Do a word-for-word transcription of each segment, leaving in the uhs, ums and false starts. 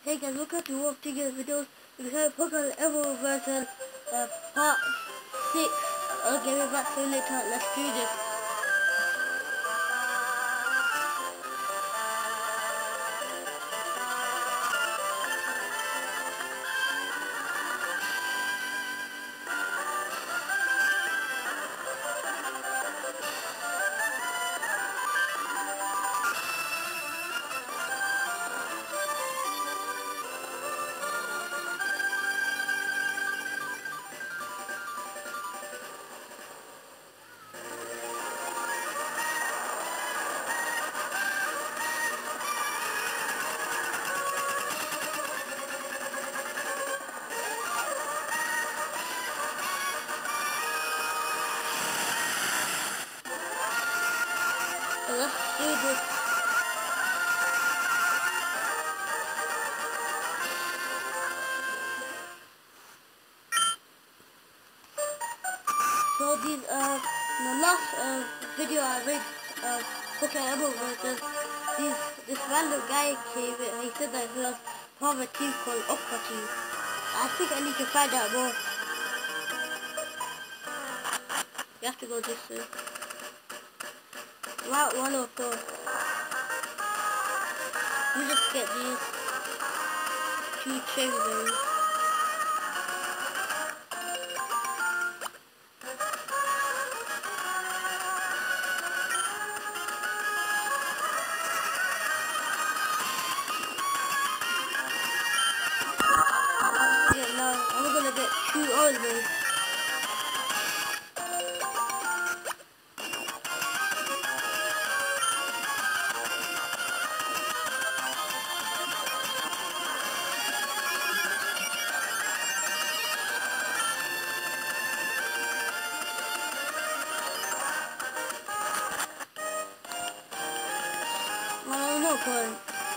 Hey guys, welcome to more T G A videos. We have Pokemon Emerald version uh, part six. Okay, we're back to later. Let's do this. So let's do this. So these uh the last uh video I read uh Pokemon Emerald version, these this random guy came in and he said that he was part of a team called Aqua Team. I think I need to find out more. You have to go this way. Route one oh four. You just get these two cherry berries. Yeah, now I'm gonna get two orange berries. I don't know, but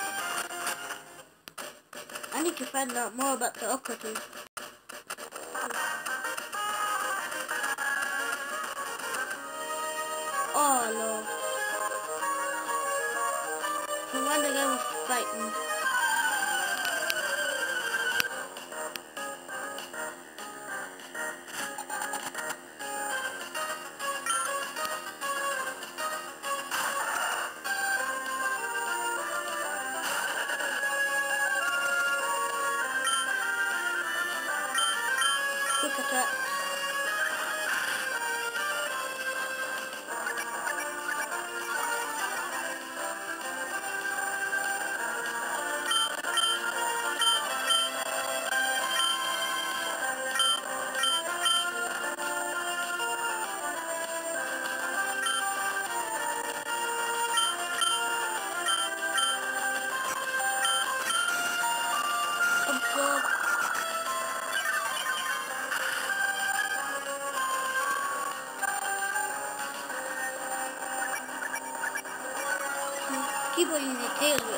I need to find out more about the Aqua Team. Oh no. So when the guy was fighting. Quick attack. Absorb. Keep on using tail whip.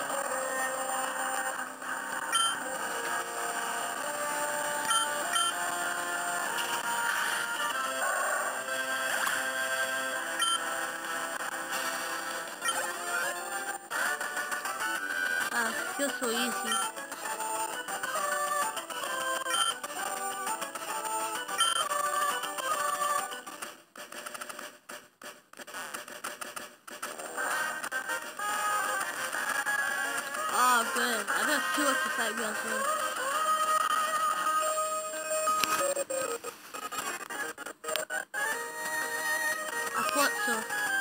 Ah, feels so easy. Ah, good. I got two extra fight rounds now. I thought so.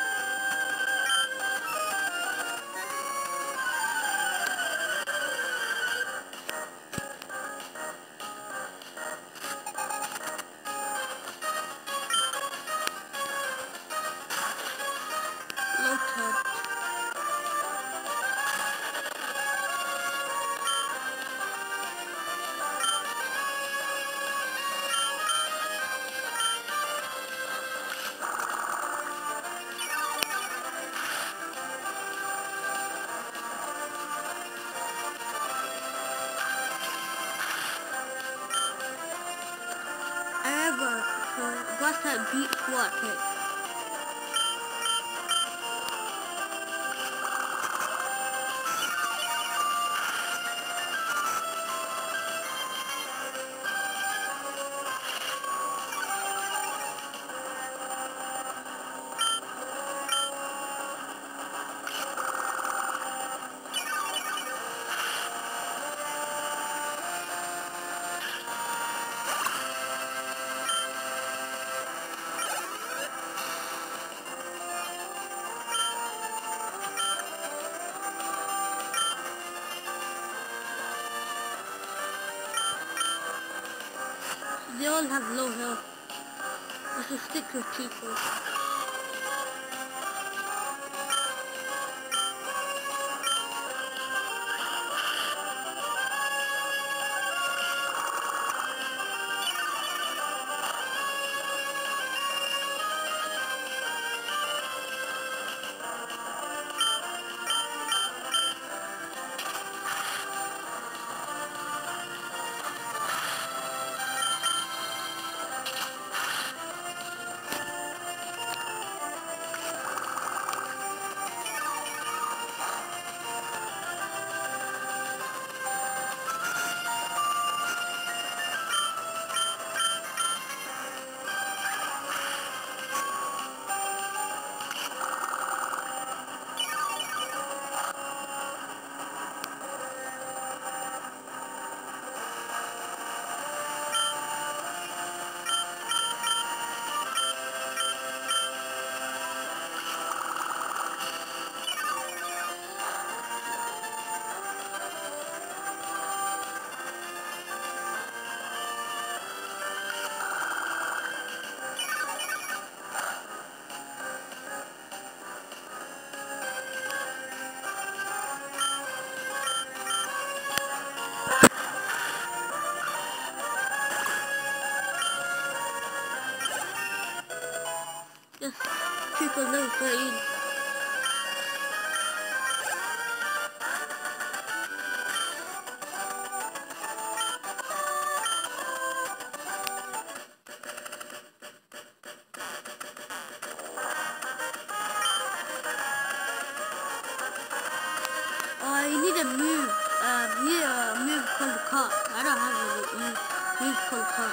Low touch. I remember, so boss type beat SWAT hit. They all have low health. I should stick with people. Yes, people level thirteen. Uh, you need a move. Uh, you need a move called cut. I don't have a move, move called cut.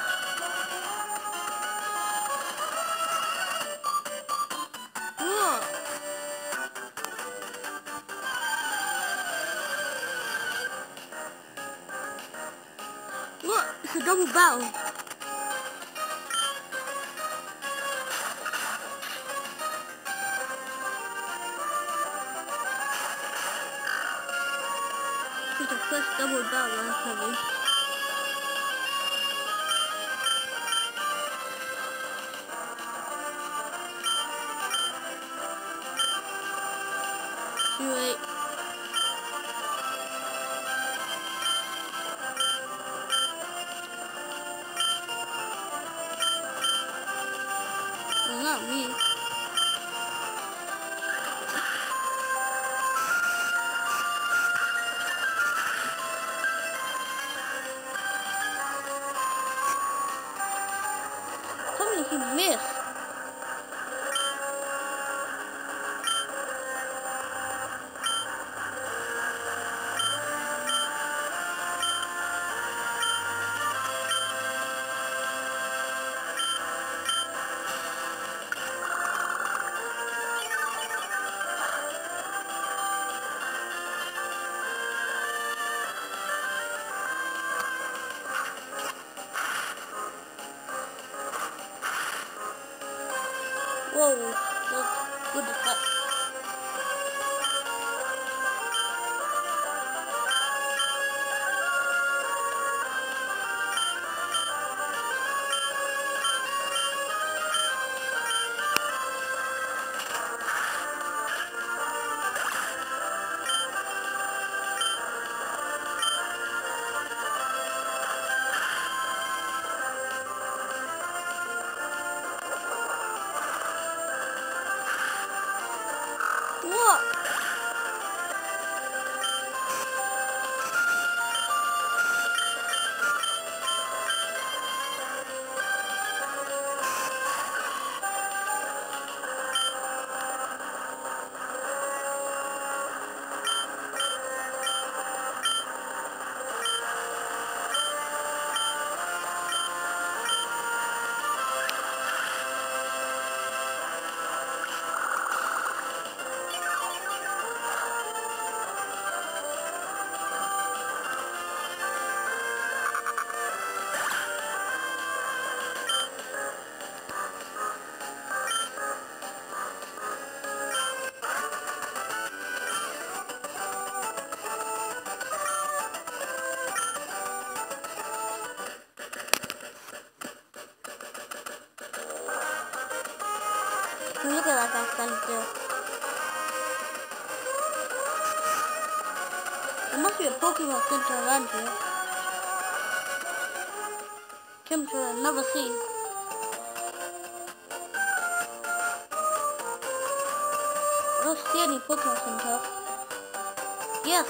What? What? It's a double battle. It's the first double battle I'm having. Wait. Well, not me. How many he missed? Pokemon Center around here. Come to another sea. I don't see any Pokemon Center. Yes.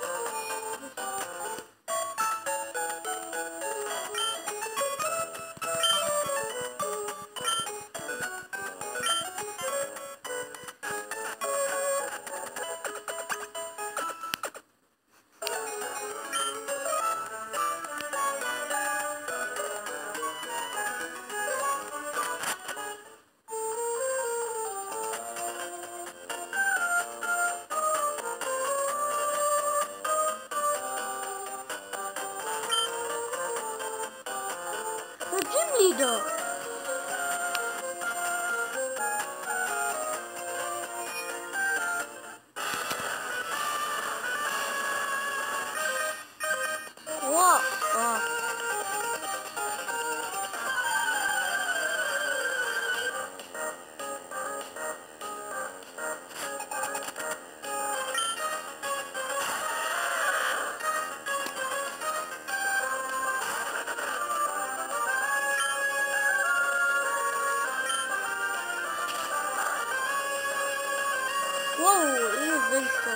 The gym leader. What? Oh. Whoa, it is very slow.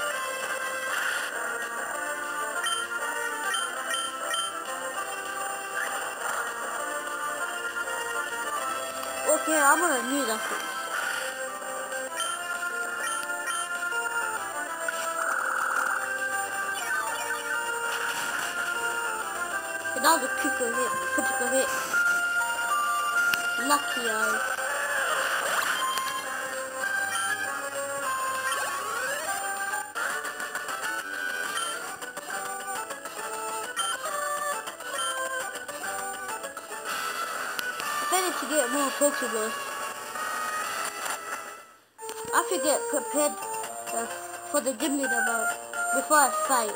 Okay, I'm gonna need that. That was a critical hit, critical hit. Lucky eyes. I need to get more Pokeballs. I have to get prepared uh, for the gym leader about before I fight.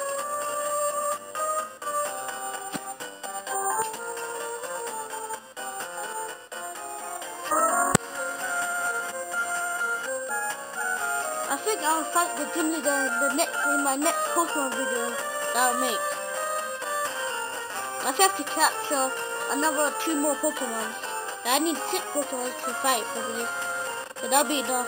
I think I'll fight the gym leader in the next in my next Pokemon video that I'll make. I have to capture another two more Pokemon. I need six Pokemon to fight probably. So that'll be enough.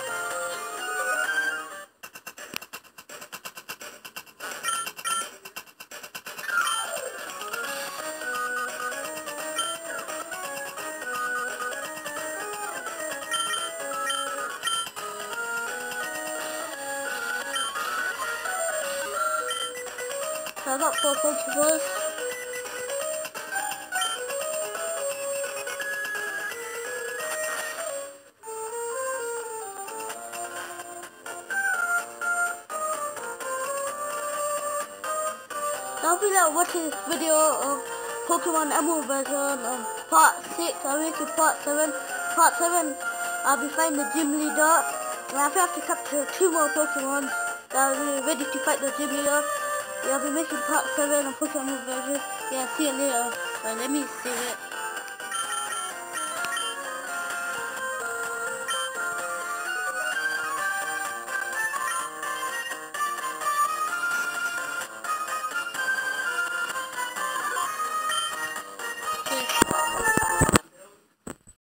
So I got four Pokeballs. I'll be like watching this video of Pokemon Emerald version of part six. I'll make it part seven. Part seven, I'll be fighting the gym leader. And I have to capture two more Pokemon that will be ready to fight the gym leader. Yeah, I'll be making part seven of Pokemon Emerald version. Yeah, see you later. Well, let me save it.